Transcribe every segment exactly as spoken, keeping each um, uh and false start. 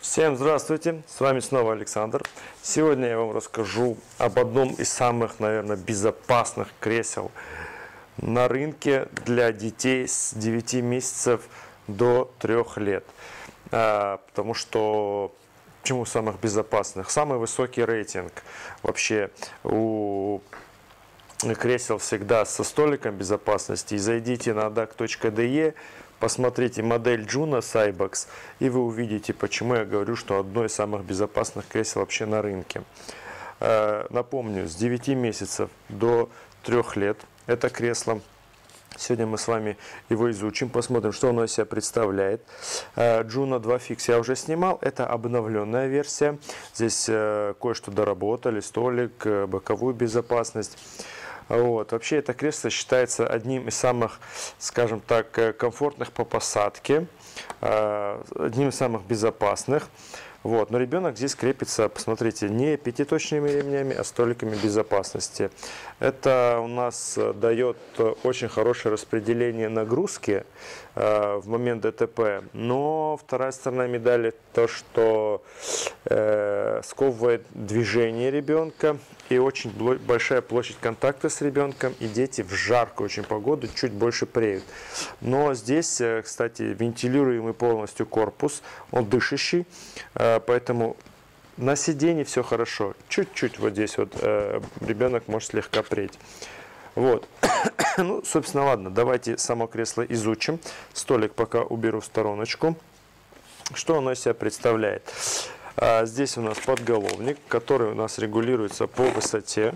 Всем здравствуйте, с вами снова Александр. Сегодня я вам расскажу об одном из самых, наверное, безопасных кресел на рынке для детей с девяти месяцев до трёх лет. А, потому что, почему самых безопасных? Самый высокий рейтинг вообще у кресел всегда со столиком безопасности. И зайдите на adac точка de, посмотрите модель Juno Cybox, и вы увидите, почему я говорю, что одно из самых безопасных кресел вообще на рынке. Напомню, с девяти месяцев до трёх лет это кресло. Сегодня мы с вами его изучим, посмотрим, что оно из себя представляет. Juno два Fix я уже снимал, это обновленная версия. Здесь кое-что доработали, столик, боковую безопасность. Вот. Вообще это кресло считается одним из самых, скажем так, комфортных по посадке, одним из самых безопасных. Вот. Но ребенок здесь крепится, посмотрите, не пятиточными ремнями, а столиками безопасности. Это у нас дает очень хорошее распределение нагрузки э, в момент ДТП. Но вторая сторона медали то, что э, сковывает движение ребенка и очень большая площадь контакта с ребенком, и дети в жаркую очень погоду чуть больше преют. Но здесь, кстати, вентилируемый полностью корпус, он дышащий, э, поэтому на сиденье все хорошо. Чуть-чуть вот здесь вот э, ребенок может слегка преть. Вот. Ну, собственно, ладно, давайте само кресло изучим. Столик пока уберу в стороночку. Что оно из себя представляет? А, здесь у нас подголовник, который у нас регулируется по высоте.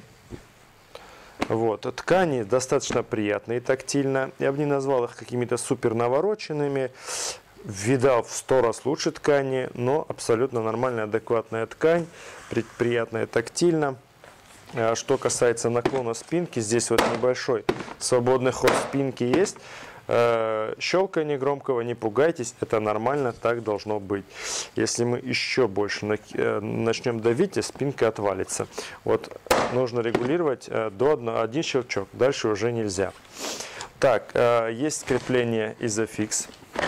Вот. Ткани достаточно приятные, тактильно. Я бы не назвал их какими-то супер навороченными. Видал в сто раз лучше ткани, но абсолютно нормальная, адекватная ткань, приятная тактильно. Что касается наклона спинки, здесь вот небольшой свободный ход спинки есть. Щелканье громкого, не пугайтесь, это нормально, так должно быть. Если мы еще больше начнем давить, спинка отвалится. Вот нужно регулировать до одного, один щелчок, дальше уже нельзя. Так, есть крепление Isofix.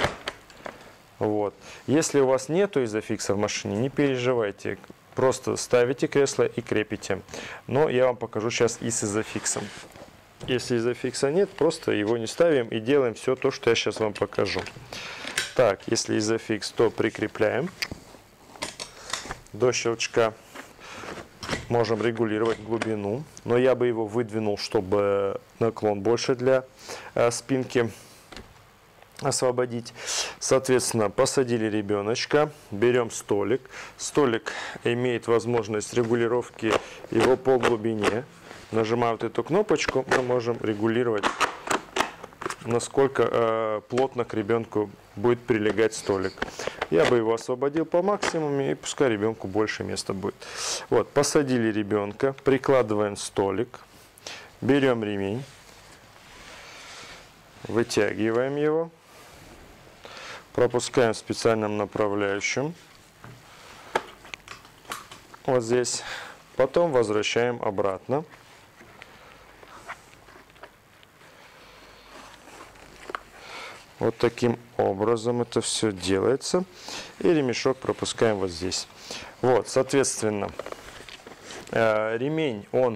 Вот. Если у вас нету изофикса в машине, не переживайте, просто ставите кресло и крепите. Но я вам покажу сейчас и с изофиксом. Если изофикса нет, просто его не ставим и делаем все то, что я сейчас вам покажу. Так, если изофикс, то прикрепляем до щелчка. Можем регулировать глубину, но я бы его выдвинул, чтобы наклон больше для э, спинки освободить. Соответственно, посадили ребеночка, берем столик. Столик имеет возможность регулировки его по глубине. Нажимая вот эту кнопочку, мы можем регулировать, насколько э, плотно к ребенку будет прилегать столик. Я бы его освободил по максимуму, и пускай ребенку больше места будет. Вот, посадили ребенка, прикладываем столик, берем ремень, вытягиваем его. Пропускаем в специальном направляющем. Вот здесь. Потом возвращаем обратно. Вот таким образом это все делается. И ремешок пропускаем вот здесь. Вот, соответственно, ремень, он...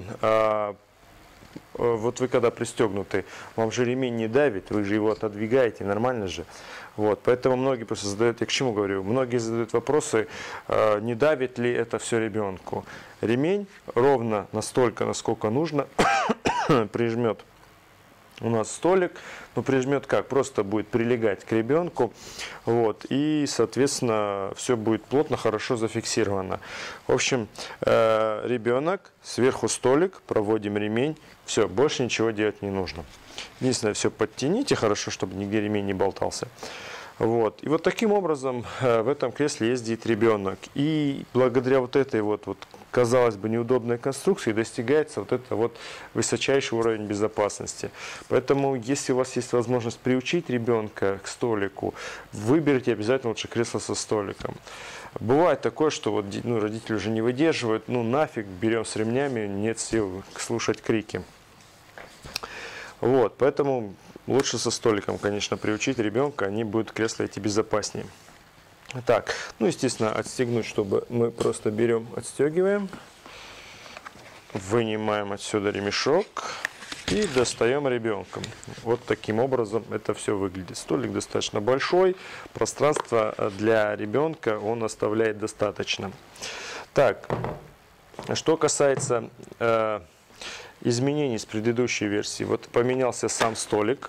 Вот вы когда пристегнуты, вам же ремень не давит, вы же его отодвигаете, нормально же. Вот, поэтому многие просто задают, я к чему говорю, многие задают вопросы, э, не давит ли это все ребенку. Ремень ровно настолько, насколько нужно, прижмет у нас столик, но прижмет как? Просто будет прилегать к ребенку, вот, и, соответственно, все будет плотно, хорошо зафиксировано. В общем, э, ребенок, сверху столик, проводим ремень, все, больше ничего делать не нужно. Единственное, все подтяните хорошо, чтобы нигде ремень не болтался. Вот. И вот таким образом э, в этом кресле ездит ребенок. И благодаря вот этой вот, вот, казалось бы, неудобной конструкции достигается вот это вот высочайший уровень безопасности. Поэтому, если у вас есть возможность приучить ребенка к столику, выберите обязательно лучше кресло со столиком. Бывает такое, что вот, ну, родители уже не выдерживают, ну нафиг, берем с ремнями, нет сил слушать крики. Вот, поэтому лучше со столиком, конечно, приучить ребенка, они будут кресла эти безопаснее. Так, ну, естественно, отстегнуть, чтобы мы просто берем, отстегиваем, вынимаем отсюда ремешок и достаем ребенка. Вот таким образом это все выглядит. Столик достаточно большой, пространство для ребенка он оставляет достаточно. Так, что касается э, изменений с предыдущей версии, вот поменялся сам столик.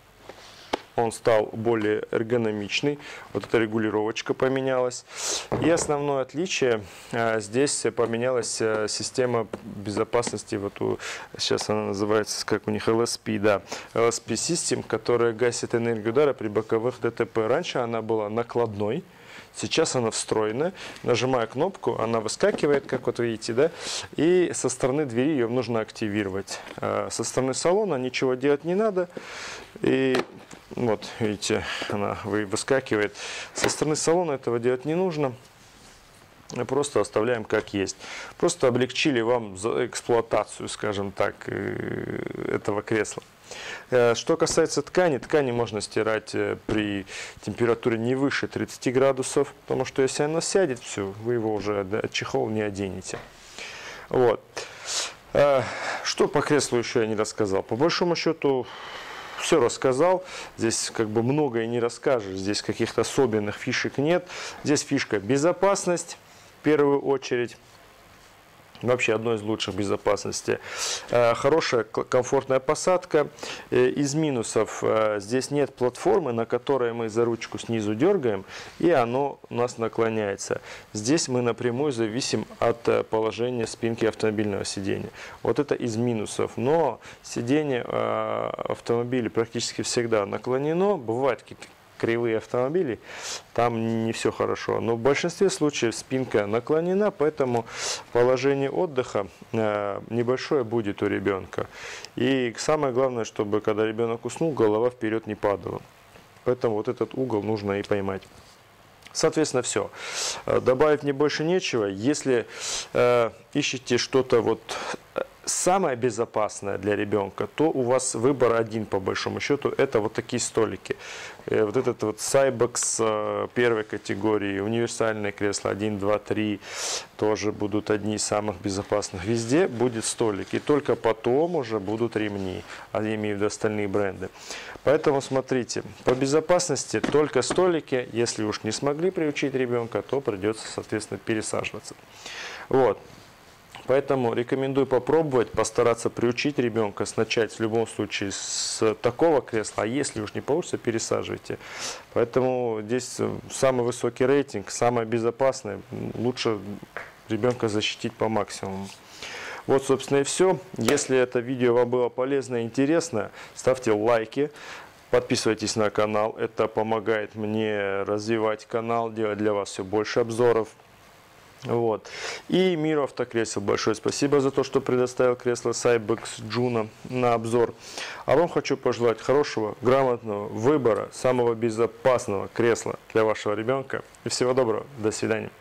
Он стал более эргономичный, вот эта регулировочка поменялась. И основное отличие, здесь поменялась система безопасности, вот у, сейчас она называется, как у них, эл эс пи, да, эл эс пи System, которая гасит энергию удара при боковых дэ тэ пэ. Раньше она была накладной, сейчас она встроена. Нажимая кнопку, она выскакивает, как вот видите, да, и со стороны двери ее нужно активировать. Со стороны салона ничего делать не надо. И вот, видите, она выскакивает. Со стороны салона этого делать не нужно. Просто оставляем как есть. Просто облегчили вам эксплуатацию, скажем так, этого кресла. Что касается ткани, ткани можно стирать при температуре не выше тридцати градусов, потому что если она сядет, все, вы его уже от чехол не оденете. Вот. Что по креслу еще я не рассказал? По большому счету, все рассказал. Здесь как бы многое не расскажешь. Здесь каких-то особенных фишек нет. Здесь фишка безопасность в первую очередь. Вообще одно из лучших безопасности. Хорошая, комфортная посадка. Из минусов здесь нет платформы, на которой мы за ручку снизу дергаем, и оно у нас наклоняется. Здесь мы напрямую зависим от положения спинки автомобильного сидения. Вот это из минусов. Но сиденье автомобиля практически всегда наклонено. Бывают какие-то кривые автомобили, там не все хорошо. Но в большинстве случаев спинка наклонена, поэтому положение отдыха э, небольшое будет у ребенка. И самое главное, чтобы когда ребенок уснул, голова вперед не падала. Поэтому вот этот угол нужно и поймать. Соответственно, все. Добавить мне больше нечего. Если э, ищете что-то вот самое безопасное для ребенка, то у вас выбор один, по большому счету, это вот такие столики. Вот этот вот Cybex первой категории, универсальные кресла один, два, три, тоже будут одни из самых безопасных. Везде будет столик, и только потом уже будут ремни, а я имею в виду остальные бренды. Поэтому смотрите, по безопасности только столики. Если уж не смогли приучить ребенка, то придется, соответственно, пересаживаться. Вот. Поэтому рекомендую попробовать, постараться приучить ребенка, начать в любом случае с такого кресла, а если уж не получится, пересаживайте. Поэтому здесь самый высокий рейтинг, самое безопасное, лучше ребенка защитить по максимуму. Вот, собственно, и все. Если это видео вам было полезно и интересно, ставьте лайки, подписывайтесь на канал, это помогает мне развивать канал, делать для вас все больше обзоров. Вот. И Миру Автокресел большое спасибо за то, что предоставил кресло Cybex Juno на обзор. А вам хочу пожелать хорошего, грамотного выбора, самого безопасного кресла для вашего ребенка. И всего доброго. До свидания.